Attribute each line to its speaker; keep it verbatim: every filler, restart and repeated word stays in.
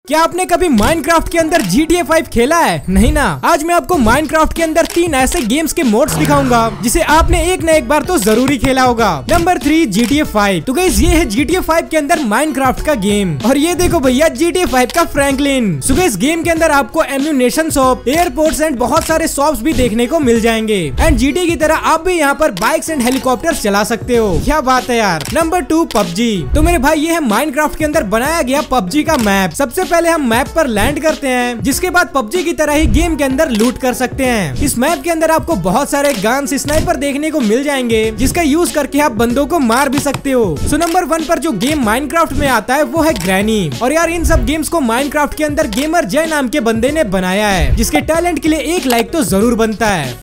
Speaker 1: क्या आपने कभी माइनक्राफ्ट के अंदर जी टी ए फाइव खेला है? नहीं ना। आज मैं आपको माइनक्राफ्ट के अंदर तीन ऐसे गेम्स के मोड्स दिखाऊंगा जिसे आपने एक न एक बार तो जरूरी खेला होगा। Number three G T A five. तो गाइस ये है जी टी ए फाइव के अंदर माइनक्राफ्ट का गेम। और ये देखो भैया जी टी ए फाइव का फ्रैंकलिन। सो गाइस गेम के अंदर आपको एम्यूनेशन शॉप, एयरपोर्ट्स एंड बहुत सारे शॉप्स भी देखने को मिल जाएंगे। एंड जी टी ए की तरह आप भी यहाँ पर बाइक्स एंड हेलीकॉप्टर चला सकते हो। क्या बात है यार। Number two PUBG. तो मेरे भाई ये है माइनक्राफ्ट के अंदर बनाया गया पबजी का मैप। सबसे पहले हम मैप पर लैंड करते हैं, जिसके बाद पबजी की तरह ही गेम के अंदर लूट कर सकते हैं। इस मैप के अंदर आपको बहुत सारे गन्स, स्नाइपर देखने को मिल जाएंगे, जिसका यूज करके आप बंदों को मार भी सकते हो। सो नंबर वन पर जो गेम माइनक्राफ्ट में आता है वो है ग्रैनी। और यार इन सब गेम्स को माइनक्राफ्ट के अंदर गेमर जय नाम के बंदे ने बनाया है, जिसके टैलेंट के लिए एक लाइक तो जरूर बनता है।